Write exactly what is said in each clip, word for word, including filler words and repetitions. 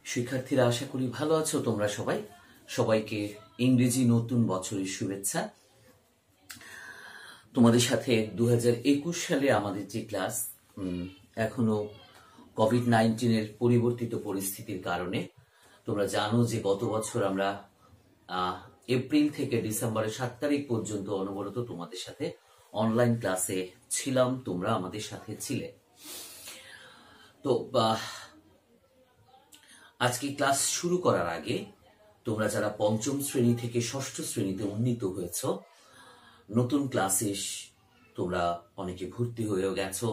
শিক্ষার্থীরা, আশা করি ভালো আছো তোমরা সবাই। সবাইকে ইংরেজি নতুন বছরের শুভেচ্ছা। তোমাদের সাথে দু হাজার একুশ সালে আমাদের যে ক্লাস, এখনো কোভিড নাইন্টিনের পরিবর্তিত পরিস্থিতির কারণে তোমরা জানো যে গত বছর আমরা এপ্রিল থেকে ডিসেম্বরের সাত তারিখ পর্যন্ত অনবরত তোমাদের সাথে অনলাইন ক্লাসে ছিলাম, তোমরা আমাদের সাথে ছিলে। তো আজকে ক্লাস শুরু করার আগে তোমরা যারা পঞ্চম শ্রেণী থেকে ষষ্ঠ শ্রেণীতে উন্নীত হয়েছ, নতুন ক্লাসে তোমরা অনেকে ভর্তি হয়েও গেছো,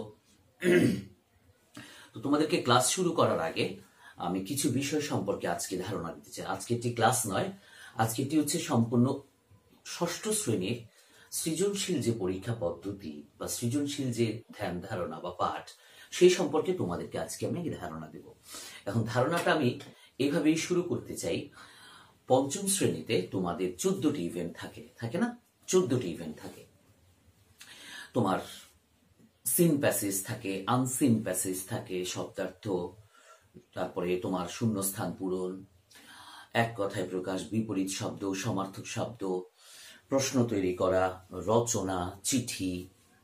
তো তোমাদেরকে ক্লাস শুরু করার আগে আমি কিছু বিষয় সম্পর্কে আজকে ধারণা দিতে চাই। আজকে একটি ক্লাস নয়, আজকে এটি হচ্ছে সম্পূর্ণ ষষ্ঠ শ্রেণীর সৃজনশীল যে পরীক্ষা পদ্ধতি বা সৃজনশীল যে ধ্যান ধারণা বা পাঠ, সেই সম্পর্কে তোমাদেরকে আজকে আমি ধারণা দেব। এখন ধারণাটা আমি এইভাবেই শুরু করতে চাই। পঞ্চম শ্রেণীতে তোমাদের চোদ্দটি ইভেন্ট থাকে, থাকে না? চোদ্দটি ইভেন্ট থাকে। তোমার সিন প্যাসেজ থাকে, আনসিন প্যাসেজ থাকে, শব্দার্থ, তারপরে তোমার শূন্যস্থান পূরণ, এক কথায় প্রকাশ, বিপরীত শব্দ, সমার্থক শব্দ, প্রশ্ন তৈরি করা, রচনা, চিঠি,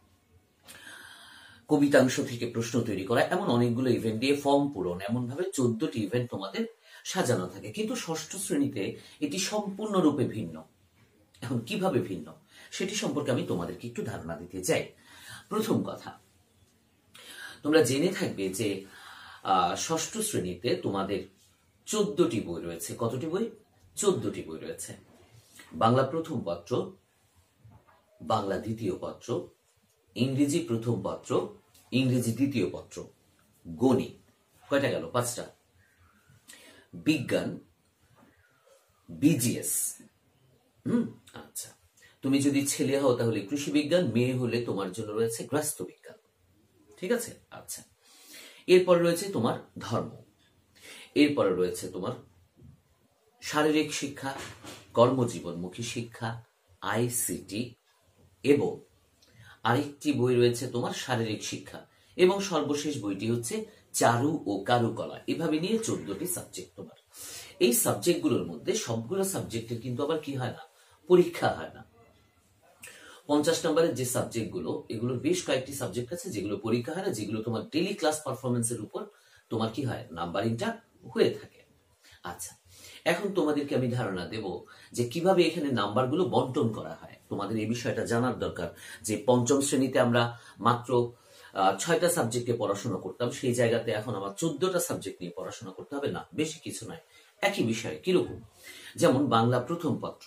কবিতাংশ থেকে প্রশ্ন তৈরি করা, এমন অনেকগুলো ইভেন্ট দিয়ে ফর্ম পূরণ, এমন ভাবে চোদ্দটি ইভেন্ট তোমাদের সাজানো থাকে। কিন্তু ষষ্ঠ শ্রেণীতে এটি সম্পূর্ণরূপে ভিন্ন। এখন কিভাবে ভিন্ন সেটি সম্পর্কে আমি তোমাদেরকে একটু ধারণা দিতে চাই। প্রথম কথা, তোমরা জেনে থাকবে যে ষষ্ঠ শ্রেণীতে তোমাদের চোদ্দটি বই রয়েছে। কতটি বই? চোদ্দটি বই রয়েছে। বাংলা প্রথম পত্র, বাংলা দ্বিতীয় পত্র, ইংরেজি প্রথম পত্র, ইংরেজি দ্বিতীয় পত্র, গণিত, কয়টা গেল? পাঁচটা। বিজ্ঞান, বিজিএস। হুম আচ্ছা, তুমি যদি ছেলে হও তাহলে কৃষি বিজ্ঞান, মেয়ে হলে তোমার জন্য রয়েছে গৃহস্থ বিজ্ঞান। ঠিক আছে? আচ্ছা, এরপর রয়েছে তোমার ধর্ম, এরপরে রয়েছে তোমার শারীরিক শিক্ষা, কর্মজীবনমুখী শিক্ষা, আইসিটি, এবং আরেকটি বই রয়েছে তোমার শারীরিক শিক্ষা, এবং সর্বশেষ বইটি হচ্ছে চারু ও কারুকলা। এভাবে নিয়ে চোদ্দটি সাবজেক্ট তোমার। এই সাবজেক্টগুলোর মধ্যে সবগুলো সাবজেক্টের কিন্তু আবার কি হয় না, পরীক্ষা হয় না। পঞ্চাশ নম্বরের যে সাবজেক্টগুলো, এগুলোর বেশ কয়েকটি সাবজেক্ট আছে যেগুলো পরীক্ষা হয় না, যেগুলো তোমার ডেইলি ক্লাস পারফরমেন্সের উপর তোমার কি হয়, নাম্বারিংটা হয়ে থাকে। আচ্ছা, এখন তোমাদেরকে আমি ধারণা দেব যে কিভাবে এখানে নাম্বারগুলো বন্টন করা হয়। তোমাদের এই বিষয়টা জানার দরকার যে পঞ্চম শ্রেণীতে আমরা মাত্র ছয়টা সাবজেক্টে পড়াশোনা করতাম, সেই জায়গাতে এখন আমার চোদ্দটা সাবজেক্ট নিয়ে পড়াশোনা করতে হবে না, বেশি কিছু নয়, একই বিষয়। কিরকম? যেমন বাংলা প্রথম পত্র,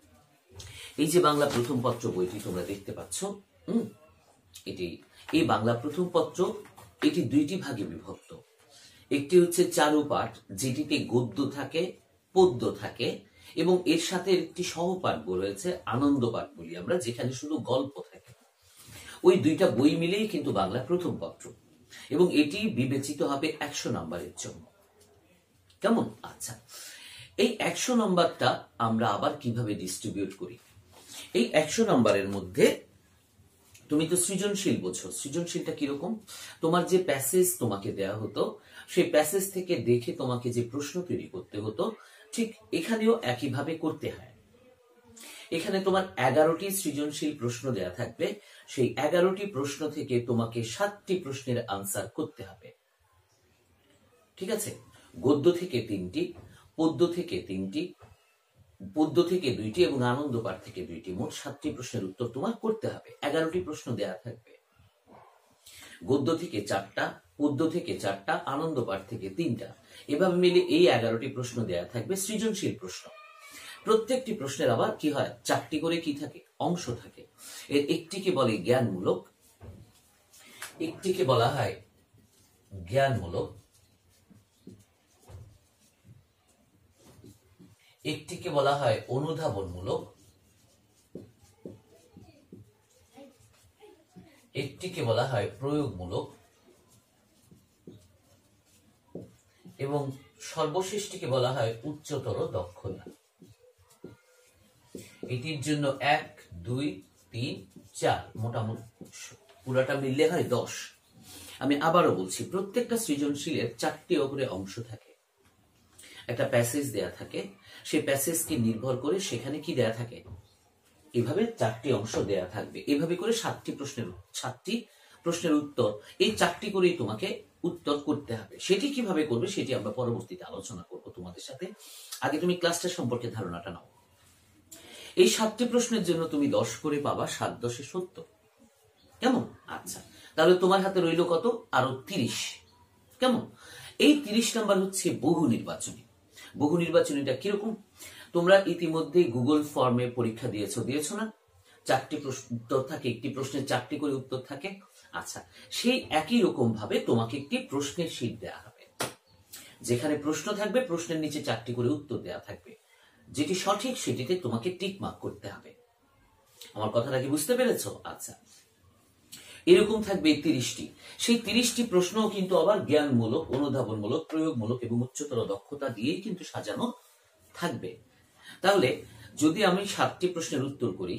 এই যে বাংলা প্রথম পত্র বইটি তোমরা দেখতে পাচ্ছ, হম এটি এই বাংলা প্রথম পত্র, এটি দুইটি ভাগে বিভক্ত। একটি হচ্ছে চারুপাঠ, যেটিতে গদ্য থাকে, পদ্য থাকে, এবং এর সাথে একটি সহপাঠ বই রয়েছে, আনন্দ পাঠ বলি আমরা, যেখানে শুধু গল্প থাকে। ওই দুইটা বই মিলেই কিন্তু বাংলা প্রথম পত্র, এবং এটি বিবেচিত হবে একশো নম্বরের জন্য। কেমন? আচ্ছা, এই একশো নম্বরটা আমরা আবার কিভাবে ডিস্ট্রিবিউট করি? এই একশো নম্বরের মধ্যে তুমি তো সৃজনশীল বোঝো, সৃজনশীলটা কিরকম? তোমার যে প্যাসেজ তোমাকে দেয়া হতো, সেই প্যাসেজ থেকে দেখে তোমাকে যে প্রশ্ন তৈরি করতে হতো, ঠিক এখানেও একইভাবে করতে হয়। এখানে তোমার এগারোটি সৃজনশীল প্রশ্ন দেয়া থাকবে, সেই এগারোটি প্রশ্ন থেকে তোমাকে সাতটি প্রশ্নের আনসার করতে হবে। ঠিক আছে? গদ্য থেকে তিনটি, পদ্য থেকে তিনটি, পদ্য থেকে দুইটি, এবং আনন্দ পাঠ থেকে দুইটি, মোট সাতটি প্রশ্নের উত্তর তোমার করতে হবে। এগারোটি প্রশ্ন দেয়া থাকবে। গদ্য থেকে চারটা, পদ্য থেকে চারটা, আনন্দ পাঠ থেকে তিনটা, এভাবে মিলে এই এগারোটি প্রশ্ন দেয়া থাকবে, সৃজনশীল প্রশ্ন। প্রত্যেকটি প্রশ্নের আবার কি হয়, চারটি করে কি থাকে, অংশ থাকে। এর একটিকে বলে জ্ঞানমূলক, একটিকে বলা হয় জ্ঞানমূলক, একটিকে বলা হয় অনুধাবনমূলক, একটিকে বলা হয় প্রয়োগমূলক, এবং সর্বশেষটিকে বলা হয় উচ্চতর দক্ষতা। এটির জন্য এক, দুই, তিন, চার, মোটামুটি পুরাটা মিললে হয় দশ। আমি আবারও বলছি, প্রত্যেকটা সৃজনশীলের চারটি করে অংশ থাকে। একটা প্যাসেজ দেয়া থাকে, সেই প্যাসেজকে নির্ভর করে সেখানে কি দেয়া থাকে, এভাবে চারটি অংশ দেয়া থাকবে, এভাবে করে সাতটি প্রশ্নের সাতটি প্রশ্নের উত্তর, এই চারটি করেই তোমাকে উত্তর করতে হবে। সেটি কিভাবে করবে সেটি আমরা পরবর্তীতে আলোচনা করব তোমাদের সাথে। আগে তুমি ক্লাসটা সম্পর্কে ধারণাটা নাও। এই সাতটি প্রশ্নের জন্য তুমি দশ করে পাবা, সাত দশে সত্তর। কেমন? আচ্ছা, তাহলে তোমার হাতে রইল কত? আরো তিরিশ। কেমন? এই তিরিশ নাম্বার হচ্ছে বহু নির্বাচনী। বহু নির্বাচনীটা কিরকম? তোমরা ইতিমধ্যে গুগল ফর্মে পরীক্ষা দিয়েছো, দিয়েছো না? চারটি প্রশ্ন উত্তর থাকে, একটি প্রশ্নের চারটি করে উত্তর থাকে। আচ্ছা, সেই একই রকম ভাবে তোমাকে একটি প্রশ্নের শীট দেওয়া হবে, যেখানে প্রশ্ন থাকবে, প্রশ্নের নিচে চারটি করে উত্তর দেওয়া থাকবে। যেটি সঠিক সেটিতে তোমাকে টিক মার্ক করতে হবে। আমার কথাটা কি বুঝতে পেরেছো? আচ্ছা, এরকম থাকবে তিরিশটি। সেই তিরিশটি প্রশ্নও কিন্তু আবার জ্ঞানমূলক, অনুধাবনমূলক, প্রয়োগমূলক এবং উচ্চতর দক্ষতা দিয়েই কিন্তু সাজানো থাকবে। তাহলে যদি আমি সাতটি প্রশ্নের উত্তর করি,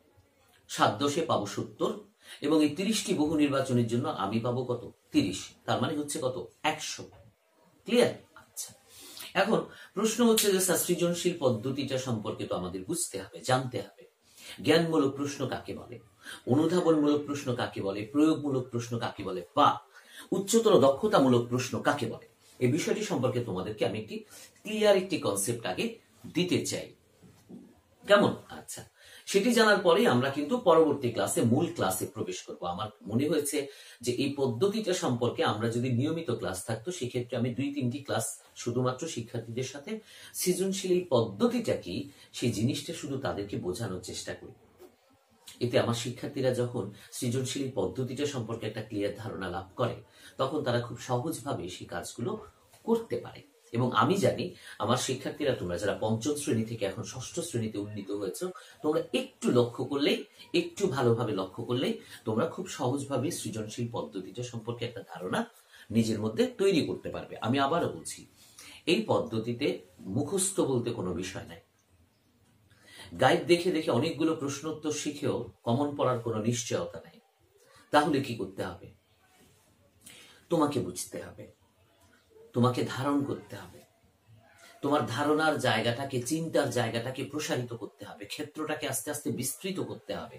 সাত দশে পাবো সত্তর, এবং এই তিরিশটি বহু নির্বাচনের জন্য আমি পাবো কত? তিরিশ। তার মানে হচ্ছে কত? একশো। ক্লিয়ার? আচ্ছা, এখন প্রশ্ন হচ্ছে যে সৃজনশীল পদ্ধতিটা সম্পর্কে তো আমাদের বুঝতে হবে, জানতে হবে। জ্ঞানমূলক প্রশ্ন কাকে বলে, অনুধাবনমূলক প্রশ্ন কাকে বলে, প্রয়োগমূলক প্রশ্ন কাকে বলে, বা উচ্চতর দক্ষতামূলক প্রশ্ন কাকে বলে, এই বিষয়টি সম্পর্কে তোমাদেরকে আমি একটি ক্লিয়ার একটি কনসেপ্ট আগে দিতে চাই। কেমন? আচ্ছা, সেটি জানার পরে আমরা কিন্তু পরবর্তী ক্লাসে মূল ক্লাসে প্রবেশ করব। আমার মনে হয়েছে যে এই পদ্ধতিটা সম্পর্কে আমরা যদি নিয়মিত ক্লাস থাকতো, সেক্ষেত্রে আমি দুই তিনটি ক্লাস শুধুমাত্র শিক্ষার্থীদের সাথে সৃজনশীল এই পদ্ধতিটা কি সেই জিনিসটা শুধু তাদেরকে বোঝানোর চেষ্টা করি। এতে আমার শিক্ষার্থীরা যখন সৃজনশীল পদ্ধতিটা সম্পর্কে একটা ক্লিয়ার ধারণা লাভ করে, তখন তারা খুব সহজভাবে সেই কাজগুলো করতে পারে। এবং আমি জানি আমার শিক্ষার্থীরা, তোমরা যারা পঞ্চম শ্রেণী থেকে এখন ষষ্ঠ শ্রেণীতে উন্নীত হয়েছে, তোমরা একটু লক্ষ্য করলেই, একটু ভালোভাবে লক্ষ্য করলেই তোমরা খুব সহজভাবে সৃজনশীল পদ্ধতিটা সম্পর্কে একটা ধারণা নিজের মধ্যে তৈরি করতে পারবে। আমি আবারও বলছি, এই পদ্ধতিতে মুখস্থ বলতে কোনো বিষয় নাই। গাইড দেখে দেখে অনেকগুলো প্রশ্নোত্তর শিখেও কমন পড়ার কোনো নিশ্চয়তা নাই। তাহলে কি করতে হবে? তোমাকে বুঝতে হবে, তোমাকে ধারণ করতে হবে, তোমার ধারণার জায়গাটাকে, চিন্তার জায়গাটাকে প্রসারিত করতে হবে, ক্ষেত্রটাকে আস্তে আস্তে বিস্তৃত করতে হবে।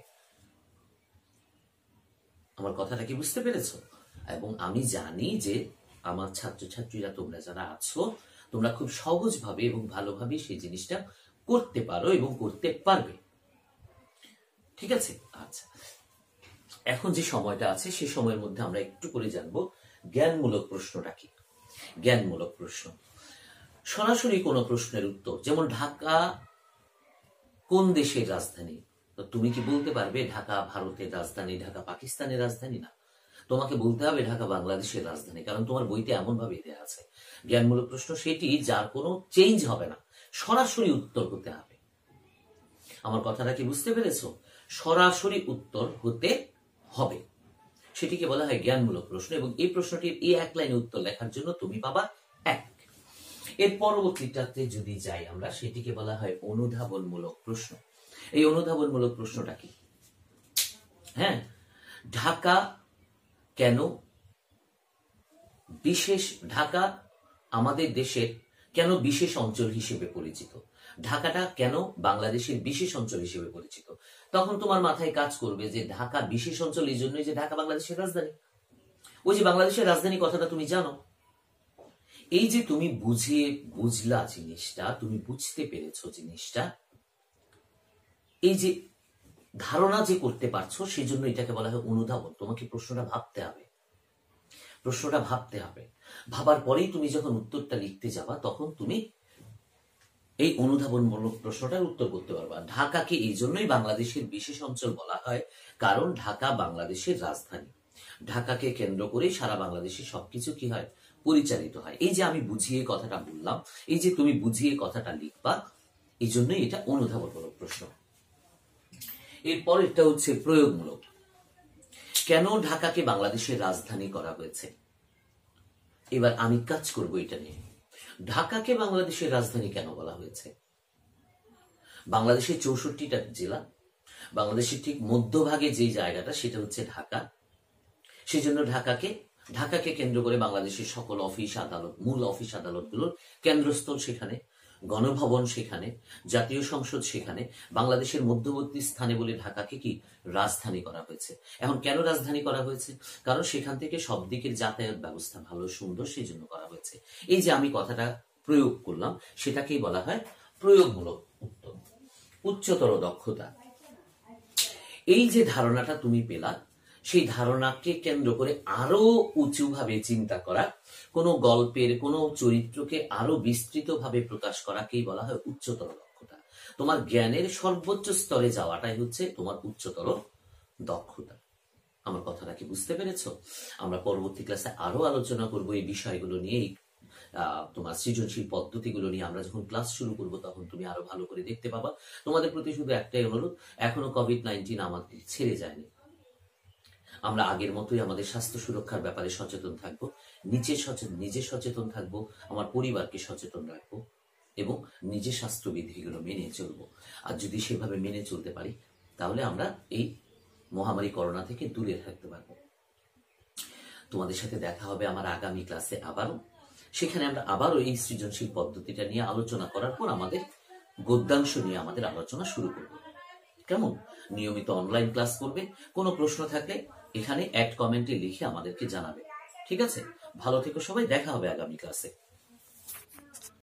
আমার কথাটা কি বুঝতে পেরেছো? এবং আমি জানি যে আমার ছাত্রছাত্রীরা, তোমরা যারা আছো, তোমরা খুব সহজভাবে এবং ভালোভাবে সেই জিনিসটা করতে পারো এবং করতে পারবে। ঠিক আছে? আচ্ছা, এখন যে সময়টা আছে সেই সময়ের মধ্যে আমরা একটু করে জানবো জ্ঞানমূলক প্রশ্নটা কি। জ্ঞানমূলক প্রশ্ন, সরাসরি কোনো প্রশ্নের উত্তর, যেমন ঢাকা কোন দেশের রাজধানী? তো তুমি কি বলতে পারবে ঢাকা ভারতের রাজধানী, ঢাকা পাকিস্তানের রাজধানী? না, তোমাকে বলতে হবে ঢাকা বাংলাদেশের রাজধানী, কারণ তোমার বইতে এমন ভাবে দেওয়া আছে। জ্ঞানমূলক প্রশ্ন সেটি যার কোনো চেঞ্জ হবে না, সরাসরি উত্তর হতে হবে। আমার কথাটা কি বুঝতে পেরেছো? সরাসরি উত্তর হতে হবে, সেটিকে বলা হয় জ্ঞানমূলক প্রশ্ন। এবং এই প্রশ্নটির এই এক লাইনে উত্তর লেখার জন্য তুমি পাবা এক। এর পরবর্তীটাতে যদি যাই আমরা, সেটিকে বলা হয় অনুধাবনমূলক প্রশ্ন। এই অনুধাবনমূলক প্রশ্নটা কি? হ্যাঁ, ঢাকা কেন বিশেষ, ঢাকা আমাদের দেশের কেন বিশেষ অঞ্চল হিসেবে পরিচিত? ঢাকাটা কেন বাংলাদেশের বিশেষ অঞ্চল হিসেবে পরিচিত? তখন তোমার মাথায় কাজ করবে যে ঢাকা বিশেষ অঞ্চল এই জন্যই যে ঢাকা বাংলাদেশের রাজধানী। ওই যে বাংলাদেশের রাজধানী কথাটা তুমি জানো। এই যে তুমি বুঝিয়ে বুঝলা জিনিসটা, তুমি বুঝতে পেরেছো জিনিসটা, এই যে ধারণা যে করতে পারছো, সেই জন্য এটাকে বলা হয় অনুধাবন। তোমাকে প্রশ্নটা ভাবতে হবে, প্রশ্নটা ভাবতে হবে। ভাবার পরেই তুমি যখন উত্তরটা লিখতে যাবা, তখন তুমি এই অনুধাবনমূলক প্রশ্নটার উত্তর করতে পারবা। ঢাকাকে এই জন্যই বাংলাদেশের বিশেষ অঞ্চল বলা হয়, কারণ ঢাকা বাংলাদেশের রাজধানী। ঢাকাকে কেন্দ্র করে সারা বাংলাদেশে সবকিছু কি হয়, পরিচালিত হয়। এই যে আমি বুঝিয়ে কথাটা বললাম, এই যে তুমি বুঝিয়ে কথাটা লিখবা, এই জন্যই এটা অনুধাবনমূলক প্রশ্ন। এরপর এটা হচ্ছে প্রয়োগমূলক। কেন ঢাকাকে বাংলাদেশের রাজধানী করা হয়েছে? এবার আমি কাজ করব এটা নিয়ে। ঢাকাকে বাংলাদেশের রাজধানী কেন বলা হয়েছে? বাংলাদেশের চৌষট্টিটা জেলা, বাংলাদেশের ঠিক মধ্যভাগে যে জায়গাটা সেটা হচ্ছে ঢাকা, সেজন্য ঢাকাকে ঢাকাকে কেন্দ্র করে বাংলাদেশের সকল অফিস আদালত, মূল অফিস আদালতগুলোর কেন্দ্রস্থল সেখানে, গণভবন সেখানে, জাতীয় সংসদ সেখানে, বাংলাদেশের মধ্যবর্তী স্থানে বলে ঢাকাকে কি রাজধানী করা হয়েছে। এখন কেন রাজধানী করা হয়েছে? কারণ সেখান থেকে সব দিকের যাতায়াত ব্যবস্থা ভালো, সুন্দর, সেই জন্য করা হয়েছে। এই যে আমি কথাটা প্রয়োগ করলাম, সেটাকেই বলা হয় প্রয়োগমূলক উত্তর, উচ্চতর দক্ষতা। এই যে ধারণাটা তুমি পেলা, সেই ধারণাকে কেন্দ্র করে আরো উঁচুভাবে চিন্তা করা, কোন গল্পের কোন চরিত্রকে আরো বিস্তৃতভাবে প্রকাশ করাকেই বলা হয় উচ্চতর দক্ষতা। তোমার জ্ঞানের সর্বোচ্চ স্তরে যাওয়াটাই হচ্ছে তোমার উচ্চতর দক্ষতা। আমার কথাটা কি বুঝতে পেরেছো? আমরা পরবর্তী ক্লাসে আরো আলোচনা করব এই বিষয়গুলো নিয়েই। আহ তোমার সৃজনশীল পদ্ধতিগুলো নিয়ে আমরা যখন ক্লাস শুরু করব তখন তুমি আরো ভালো করে দেখতে পাবা। তোমাদের প্রতি শুধু একটাই অনুরোধ, এখনো কোভিড নাইন্টিন আমাদের ছেড়ে যায়নি। আমরা আগের মতোই আমাদের স্বাস্থ্য সুরক্ষার ব্যাপারে সচেতন থাকবো, নিজে সচেতন নিজে সচেতন থাকবো, আমার পরিবারকে সচেতন রাখবো এবং নিজে স্বাস্থ্যবিধিগুলো মেনে চলবো। আর যদি সেভাবে মেনে চলতে পারি তাহলে আমরা এই মহামারী করোনা থেকে দূরে থাকতে পারবো। তোমাদের সাথে দেখা হবে আমার আগামী ক্লাসে আবারও। সেখানে আমরা আবারও এই সৃজনশীল পদ্ধতিটা নিয়ে আলোচনা করার পর আমাদের গদ্যাংশ নিয়ে আমাদের আলোচনা শুরু করব। কেমন? নিয়মিত অনলাইন ক্লাস করবে। কোনো প্রশ্ন থাকলে এখানে অ্যাড কমেন্টে লিখে আমাদেরকে জানাবে। ঠিক আছে? ভালো থেকো সবাই, দেখা হবে আগামী ক্লাসে।